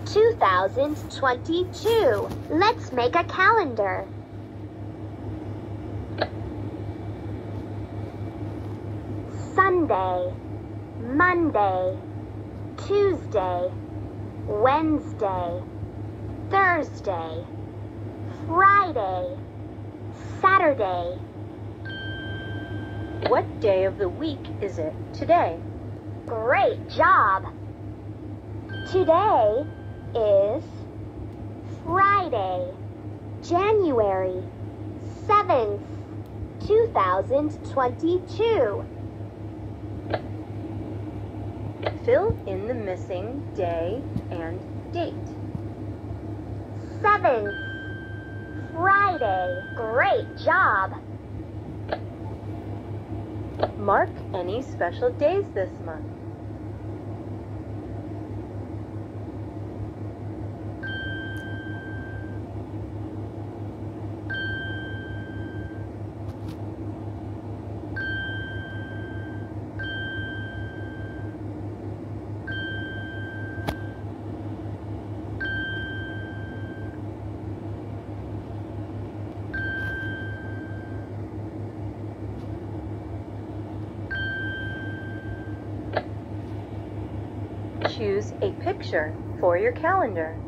2022. Let's make a calendar. Sunday, Monday, Tuesday, Wednesday, Thursday, Friday, Saturday. What day of the week is it today? Great job! Today is Friday, January 7th, 2022. Fill in the missing day and date. 7th, Friday. Great job! Mark any special days this month. Choose a picture for your calendar.